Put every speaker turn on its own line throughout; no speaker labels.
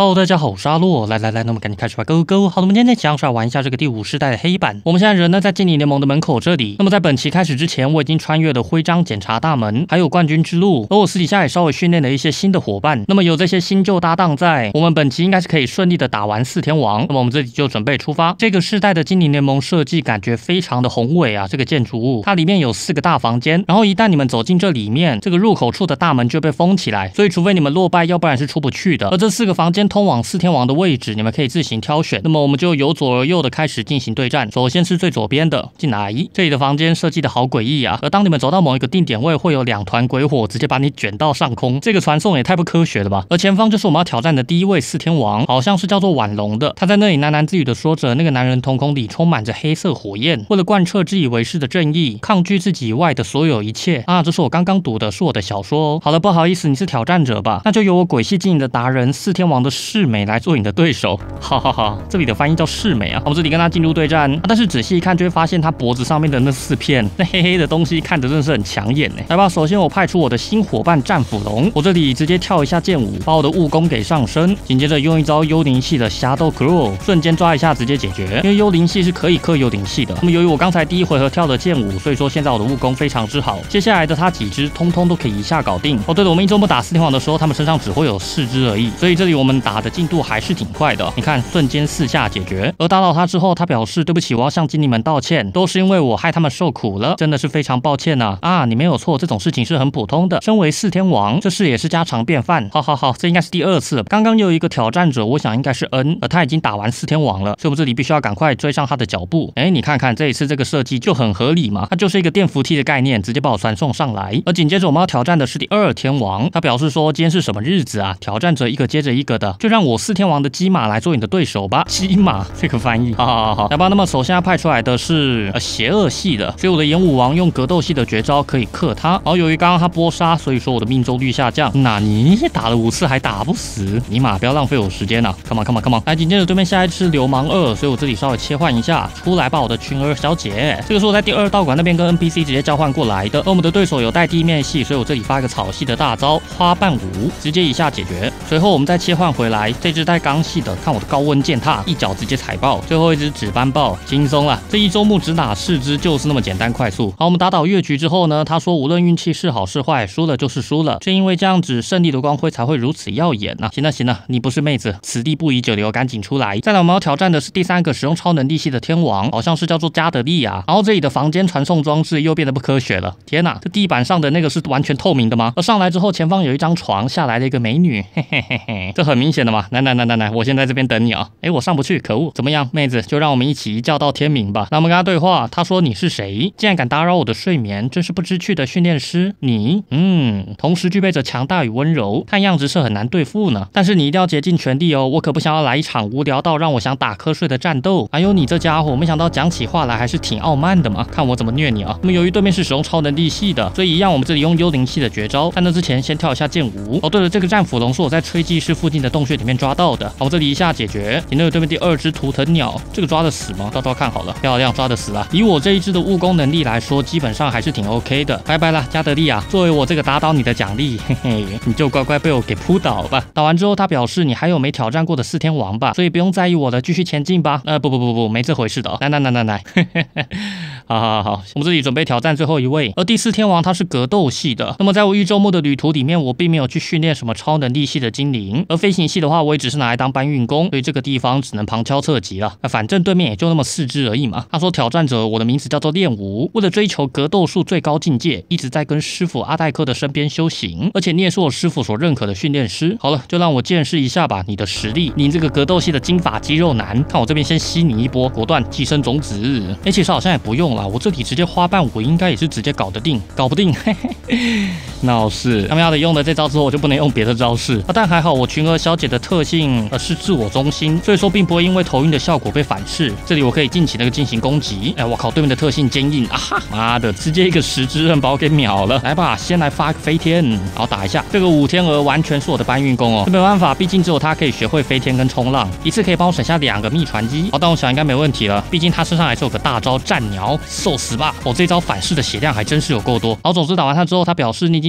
Hello， 大家好，我是阿洛。来，那么赶紧开始吧，Go Go。好的，我们今天想来玩一下这个第5世代的黑板。我们现在人呢在精灵联盟的门口这里。那么在本期开始之前，我已经穿越了徽章检查大门，还有冠军之路。而我私底下也稍微训练了一些新的伙伴。那么有这些新旧搭档在，我们本期应该是可以顺利的打完4天王。那么我们这里就准备出发。这个世代的精灵联盟设计感觉非常的宏伟啊，这个建筑物它里面有4个大房间，然后一旦你们走进这里面，这个入口处的大门就被封起来，所以除非你们落败，要不然是出不去的。而这4个房间通往4天王的位置，你们可以自行挑选。那么我们就由左而右的开始进行对战。首先是最左边的进来，这里的房间设计的好诡异啊！而当你们走到某一个定点位，会有2团鬼火直接把你卷到上空，这个传送也太不科学了吧！而前方就是我们要挑战的第1位4天王，好像是叫做婉龙的，他在那里喃喃自语的说着，那个男人瞳孔里充满着黑色火焰，为了贯彻自以为是的正义，抗拒自己以外的所有一切啊！这是我刚刚读的，是我的小说哦。好了，不好意思，你是挑战者吧？那就由我鬼系经营的达人4天王的世美来做你的对手。哈哈哈，这里的翻译叫世美啊。我们这里跟他进入对战，但是仔细一看就会发现他脖子上面的那4片那黑黑的东西，看着真的是很抢眼呢。来吧，首先我派出我的新伙伴战斧龙，我这里直接跳一下剑舞，把我的悟功给上升，紧接着用一招幽灵系的 Shadow Claw， 瞬间抓一下直接解决。因为幽灵系是可以克幽灵系的。那么由于我刚才第1回合跳的剑舞，所以说现在我的悟功非常之好。接下来的他几只通通都可以一下搞定。哦，对了，我们1周末打4天王的时候，他们身上只会有4只而已，所以这里我们打的进度还是挺快的。你看，瞬间4下解决。而打倒他之后，他表示对不起，我要向精灵们道歉，都是因为我害他们受苦了，真的是非常抱歉啊！啊，你没有错，这种事情是很普通的。身为4天王，这事也是家常便饭。好，这应该是第2次了。刚刚又有一个挑战者，我想应该是恩，而他已经打完4天王了，所以我们这里必须要赶快追上他的脚步。哎，你看看这一次这个设计就很合理嘛，它就是一个电扶梯的概念，直接把我传送上来。而紧接着我们要挑战的是第2天王，他表示说今天是什么日子啊？挑战者一个接着一个的，就让我4天王的鸡马来做你的对手吧。鸡马这个翻译，好，来吧。那么首先要派出来的是邪恶系的，所以我的演武王用格斗系的绝招可以克他。然后由于刚刚他波杀，所以说我的命中率下降。那你打了5次还打不死，尼玛不要浪费我时间啊 ！Come on！ 来，紧接着对面下一只流氓2，所以我这里稍微切换一下，出来吧，我的群儿小姐。这个是我在第2道馆那边跟 NPC 直接交换过来的。而我们的对手有带地面系，所以我这里发一个草系的大招花瓣舞，直接一下解决。随后我们再切换回来，这只带钢系的，看我的高温践踏，一脚直接踩爆。最后一只纸斑豹，轻松了。这1周目只打4只，就是那么简单快速。好，我们打倒越局之后呢，他说无论运气是好是坏，输了就是输了，正因为这样子，胜利的光辉才会如此耀眼啊！行了，你不是妹子，此地不宜久留，赶紧出来。再来，我们要挑战的是第3个使用超能力系的天王，好像是叫做加德利啊。然后这里的房间传送装置又变得不科学了，天哪，这地板上的那个是完全透明的吗？而上来之后，前方有一张床，下来了一个美女，嘿，这很明显的嘛。来，我先在这边等你啊。我上不去，可恶！怎么样，妹子，就让我们一起一觉到天明吧。那我们跟他对话，他说你是谁？竟然敢打扰我的睡眠，真是不知趣的训练师。你，同时具备着强大与温柔，看样子是很难对付呢。但是你一定要竭尽全力哦，我可不想要来一场无聊到让我想打瞌睡的战斗。哎呦，你这家伙，没想到讲起话来还是挺傲慢的嘛，看我怎么虐你啊！那么由于对面是使用超能力系的，所以一样我们这里用幽灵系的绝招。在那之前先跳一下剑舞。哦，对了，这个战斧龙是我在吹技师附近的洞穴里面抓到的。好，我们这里一下解决。你那个对面第2只图腾鸟，这个抓得死吗？到时候看好了，漂亮，抓得死啊！以我这一只的悟功能力来说，基本上还是挺 OK 的。拜拜啦，加德利啊！作为我这个打倒你的奖励，嘿嘿，你就乖乖被我给扑倒吧。打完之后，他表示你还有没挑战过的4天王吧，所以不用在意我的，继续前进吧。不，没这回事的哦。来，好，我们这里准备挑战最后一位。而第4天王他是格斗系的。那么在我1周末的旅途里面，我并没有去训练什么超能力系的精灵，而飞行系的话，我也只是拿来当搬运工，所以这个地方只能旁敲侧击了。反正对面也就那么4只而已嘛。他说挑战者，我的名字叫做练武，为了追求格斗术最高境界，一直在跟师傅阿戴克的身边修行，而且你也是我师傅所认可的训练师。好了，就让我见识一下吧，你的实力，你这个格斗系的金发肌肉男。看我这边先吸你一波，果断寄生种子。其实好像也不用啦，我这里直接花瓣舞应该也是直接搞不定，嘿嘿，闹事。他们要用的这招之后，我就不能用别的招式。但还好我群儿小姐的特性是自我中心，所以说并不会因为头晕的效果被反噬。这里我可以尽情的进行攻击。我靠，对面的特性坚硬啊哈，妈的，直接一个10只刃把我给秒了。来吧，先来发个飞天，然后打一下。这个5天鹅完全是我的搬运工哦，没办法，毕竟只有他可以学会飞天跟冲浪，一次可以帮我省下2个秘传机。但我想应该没问题了，毕竟他身上还是有个大招战鸟，受死吧！这招反噬的血量还真是有够多。总之打完他之后，他表示你已经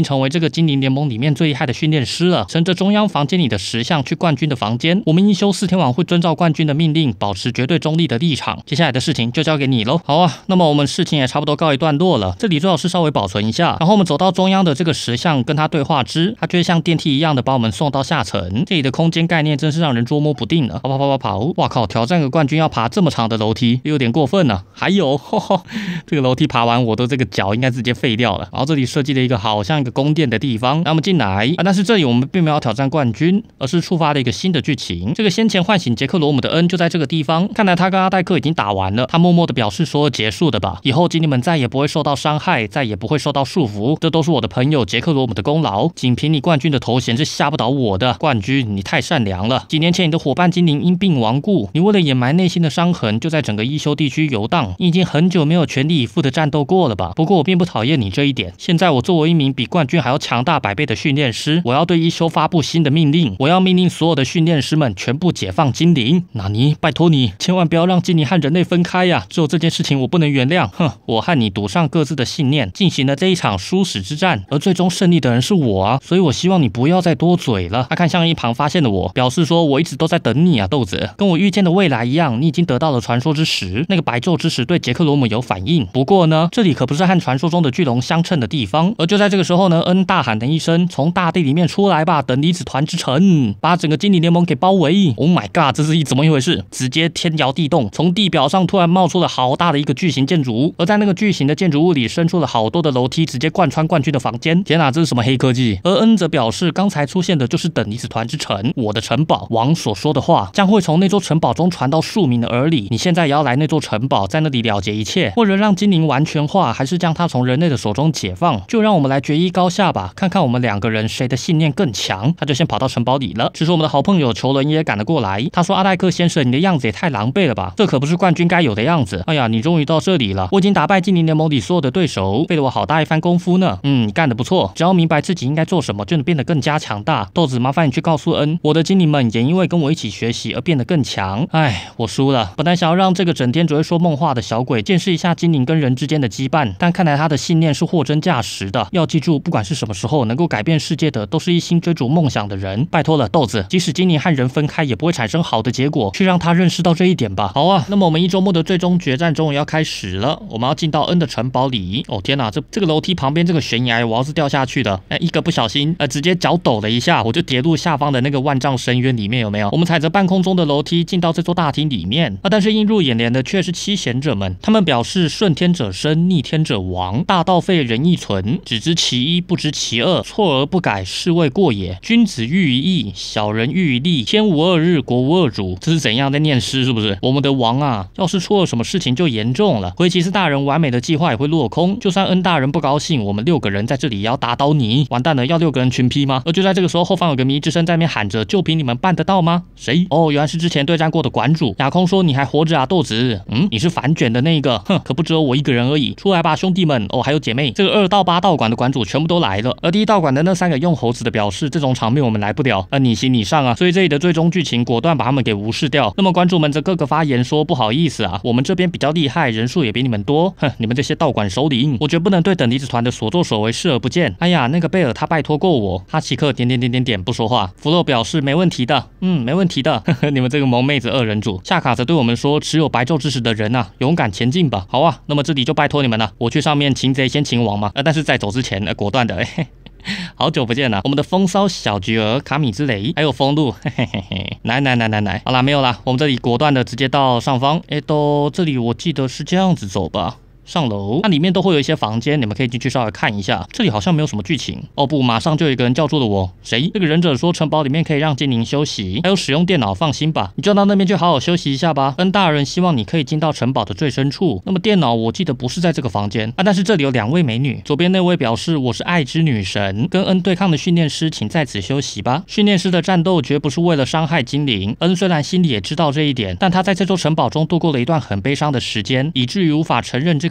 经成为这个精灵联盟里面最厉害的训练师了。乘着中央房间里的石像去冠军的房间，我们一休4天王会遵照冠军的命令，保持绝对中立的立场。接下来的事情就交给你喽。好啊，那么我们事情也差不多告一段落了，这里最好是稍微保存一下。然后我们走到中央的这个石像，跟他对话之，他就会像电梯一样的把我们送到下层。这里的空间概念真是让人捉摸不定了。跑！哇靠！挑战个冠军要爬这么长的楼梯，有点过分了。还有，这个楼梯爬完，我的这个脚应该直接废掉了。然后这里设计了一个好像一个宫殿的地方，让我们进来啊。但是这里我们并没有挑战冠军，而是触发了一个新的剧情。这个先前唤醒杰克罗姆的恩就在这个地方。看来他跟阿黛克已经打完了，他默默的表示说结束的吧。以后精灵们再也不会受到伤害，再也不会受到束缚。这都是我的朋友杰克罗姆的功劳。仅凭你冠军的头衔是吓不倒我的。冠军，你太善良了。几年前你的伙伴精灵因病亡故，你为了掩埋内心的伤痕，就在整个伊修地区游荡。你已经很久没有全力以赴的战斗过了吧？不过我并不讨厌你这一点。现在我作为一名比冠军还要强大100倍的训练师，我要对伊修发布新的命令。我要命令所有的训练师们全部解放精灵。纳尼，拜托你，千万不要让精灵和人类分开呀！只有这件事情我不能原谅。我和你赌上各自的信念，进行了这一场殊死之战，而最终胜利的人是我啊！所以我希望你不要再多嘴了。他看向一旁发现的我，表示说我一直都在等你啊，豆子，跟我预见的未来一样，你已经得到了传说之石。那个白昼之石对杰克罗姆有反应，不过呢，这里可不是和传说中的巨龙相称的地方。而就在这个时候呢，恩大喊了一声：“从大地里面出来吧，等离子团之城，把整个精灵联盟给包围！” Oh my god， 这是怎么一回事？直接天摇地动，从地表上突然冒出了好大的一个巨型建筑物，而在那个巨型的建筑物里伸出了好多的楼梯，直接贯穿冠军的房间。天哪，这是什么黑科技？而恩则表示，刚才出现的就是等离子团之城，我的城堡。王所说的话将会从那座城堡中传到庶民的耳里。你现在也要来那座城堡，在那里了结一切，或者让精灵完全化，还是将它从人类的手中解放？就让我们来决一高下吧，看看我们2个人谁的信念更强。他就先跑到城堡里了。此时我们的好朋友裘伦也赶了过来，他说：“阿黛克先生，你的样子也太狼狈了吧，这可不是冠军该有的样子。哎呀，你终于到这里了，我已经打败精灵联盟里所有的对手，费了我好大一番功夫呢。你干得不错，只要明白自己应该做什么，就能变得更加强大。豆子，麻烦你去告诉恩，我的精灵们也因为跟我一起学习而变得更强。哎，我输了。本来想要让这个整天只会说梦话的小鬼见识一下精灵跟人之间的羁绊，但看来他的信念是货真价实的。要记住，不管是什么时候能够改变世界的，都是一心追逐梦想的人。拜托了，豆子，即使精灵和人分开，也不会产生好的结果，去让他认识到这一点吧。好啊，那么我们1周末的最终决战终于要开始了，我们要进到恩的城堡里。哦天哪，这个楼梯旁边这个悬崖，我要是掉下去的，一个不小心，直接脚抖了一下，我就跌入下方的那个万丈深渊里面，有没有？我们踩着半空中的楼梯进到这座大厅里面，但是映入眼帘的却是七贤者们，他们表示顺天者生，逆天者亡，大道废，仁义存，只知其一，不知其二，错而不改，是谓过也。君子喻于义，小人喻于利，天无二日，国无二主。这是怎样在念诗？是不是？我们的王啊，要是出了什么事情就严重了，回骑士大人完美的计划也会落空。就算恩大人不高兴，我们6个人在这里也要打倒你。完蛋了，要6个人群批吗？而就在这个时候，后方有个迷之声在那边喊着：“就凭你们办得到吗？”谁？哦，原来是之前对战过的馆主。亚空说：“你还活着啊，豆子？你是反卷的那个？可不只有我一个人而已。出来吧，兄弟们！哦，还有姐妹。这个2到8道馆的馆主全部都来了。而第1道馆的那3个用猴子的表示，这种场面我们来不了，你行你上啊。所以这里的最终剧情果断把他们给无视掉。那么馆主们则各个发言说：不好意思啊，我们这边比较厉害，人数也比你们多。你们这些道馆首领，我绝不能对等离子团的所作所为视而不见。哎呀，那个贝尔他拜托过我。哈奇克点不说话。弗洛表示没问题的，没问题的。你们这个萌妹子2人组。夏卡则对我们说：持有白昼之石的人啊，勇敢前进吧。好啊，那么这里就拜托你们了，我去上面擒贼先擒王嘛。但是在走之前，果断的。好久不见了，我们的风骚小菊儿、卡米之雷，还有风露，来，好啦，没有啦，我们这里果断的直接到上方，这里我记得是这样子走吧。上楼，那里面都会有一些房间，你们可以进去稍微看一下。这里好像没有什么剧情哦，不，马上就有一个人叫住了我。谁？这个忍者说城堡里面可以让精灵休息，还有使用电脑，放心吧，你就到那边去好好休息一下吧。恩大人希望你可以进到城堡的最深处。那么电脑我记得不是在这个房间啊，但是这里有2位美女。左边那位表示我是爱之女神，跟恩对抗的训练师，请在此休息吧。训练师的战斗绝不是为了伤害精灵。恩虽然心里也知道这一点，但他在这座城堡中度过了一段很悲伤的时间，以至于无法承认这个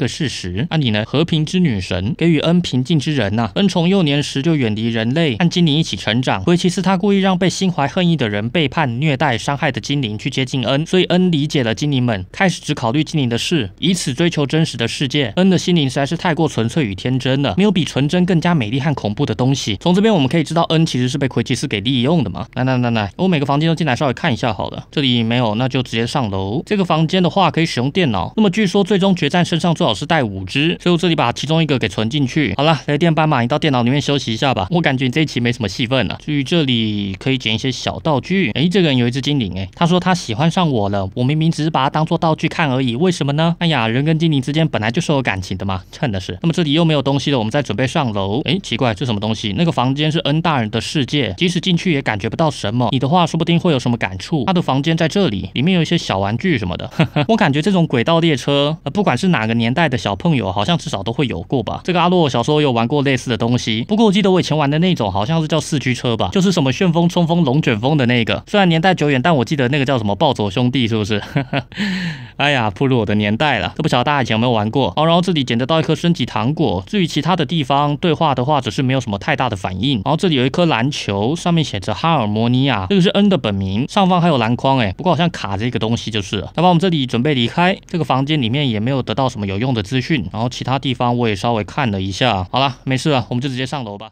个事实。那你呢？和平之女神，给予恩平静之人呐。恩从幼年时就远离人类，和精灵一起成长。回其斯他故意让被心怀恨意的人背叛、虐待、伤害的精灵去接近恩，所以恩理解了精灵们，开始只考虑精灵的事，以此追求真实的世界。恩的心灵实在是太过纯粹与天真了，没有比纯真更加美丽和恐怖的东西。从这边我们可以知道，恩其实是被魁奇斯给利用的嘛。来，我每个房间都进来稍微看一下好了。这里没有，那就直接上楼。这个房间的话可以使用电脑，那么据说最终决战身上最好是带5只，所以我这里把其中一个给存进去。好了，雷电斑马，你到电脑里面休息一下吧。我感觉你这一期没什么戏份了。至于这里可以捡一些小道具。这个人有一只精灵，他说他喜欢上我了，我明明只是把它当做道具看而已，为什么呢？哎呀，人跟精灵之间本来就是有感情的嘛，真的是。那么这里又没有东西了，我们再准备上楼。奇怪，这什么东西？那个房间是恩大人的世界，即使进去也感觉不到什么。你的话说不定会有什么感触。他的房间在这里，里面有一些小玩具什么的。我感觉这种轨道列车，不管是哪个年代的小朋友，好像至少都会有过吧。这个阿洛小时候有玩过类似的东西，不过我记得我以前玩的那种好像是叫4驱车吧，就是什么旋风、冲锋、龙卷风的那个。虽然年代久远，但我记得那个叫什么暴走兄弟，是不是？哎呀，暴露我的年代了，这不晓得大家以前有没有玩过。然后这里捡得到一颗升级糖果。至于其他的地方对话的话，只是没有什么太大的反应。然后这里有一颗篮球，上面写着哈尔摩尼亚，这个是恩的本名。上方还有篮筐，不过好像卡着一个东西就是了。那么我们这里准备离开这个房间，里面也没有得到什么有用的资讯。然后其他地方我也稍微看了一下。好了，没事了，我们就直接上楼吧。